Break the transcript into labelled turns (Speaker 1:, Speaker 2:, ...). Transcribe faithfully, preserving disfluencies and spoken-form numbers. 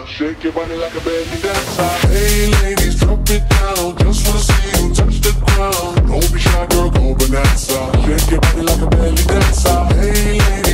Speaker 1: Shake your body like a belly dancer. Hey ladies, drop it down. Just wanna see you touch the ground. Don't be shy, girl, go bonanza. Shake your body like a belly dancer. Hey ladies.